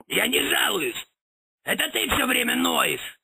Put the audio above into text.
Я не жалуюсь. Это ты все время ноешь.